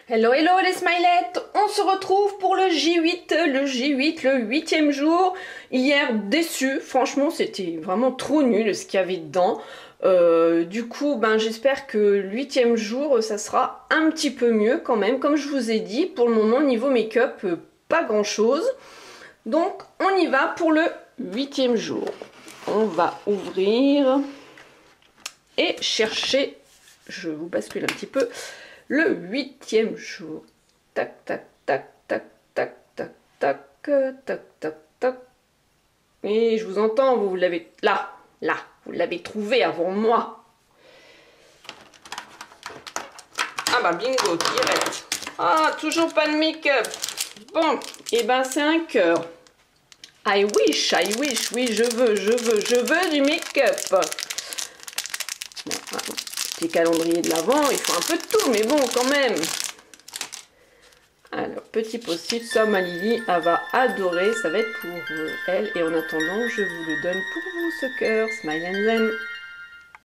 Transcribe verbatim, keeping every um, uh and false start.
Hello, hello les smilettes, on se retrouve pour le J huit, le J huit, le huitième jour. Hier, déçu, franchement c'était vraiment trop nul ce qu'il y avait dedans. Euh, du coup, ben, j'espère que le huitième jour, ça sera un petit peu mieux quand même. Comme je vous ai dit, pour le moment, niveau make-up, euh, pas grand-chose. Donc, on y va pour le huitième jour. On va ouvrir et chercher, je vous bascule un petit peu, le huitième jour. Tac, tac, tac, tac, tac, tac, tac, tac, tac, tac. Et je vous entends, vous l'avez là, là, vous l'avez trouvé avant moi. Ah bah bingo, direct. Ah, toujours pas de make-up. Bon, et ben c'est un cœur. I wish, I wish, oui, je veux, je veux, je veux du make-up. Bon, ah, petit calendrier de l'avant, il faut un peu de tout, mais bon, quand même. Alors, petit post-it, ça, ma Lily, elle va adorer, ça va être pour euh, elle. Et en attendant, je vous le donne pour vous, ce cœur. Smile and Zen.